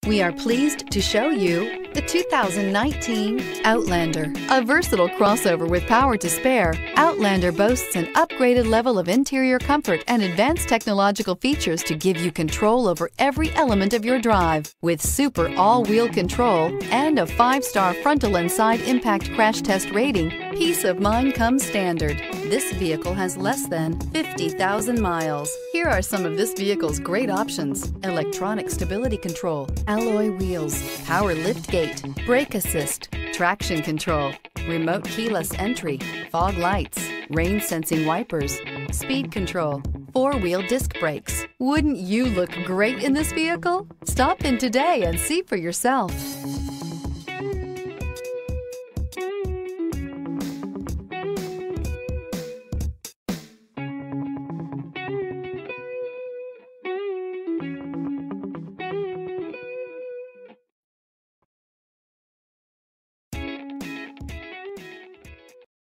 We are pleased to show you the 2019 Outlander. A versatile crossover with power to spare, Outlander boasts an upgraded level of interior comfort and advanced technological features to give you control over every element of your drive. With super all-wheel control and a 5-star frontal and side impact crash test rating, peace of mind comes standard. This vehicle has less than 50,000 miles. Here are some of this vehicle's great options: electronic stability control, alloy wheels, power lift gate, brake assist, traction control, remote keyless entry, fog lights, rain sensing wipers, speed control, 4-wheel disc brakes. Wouldn't you look great in this vehicle? Stop in today and see for yourself.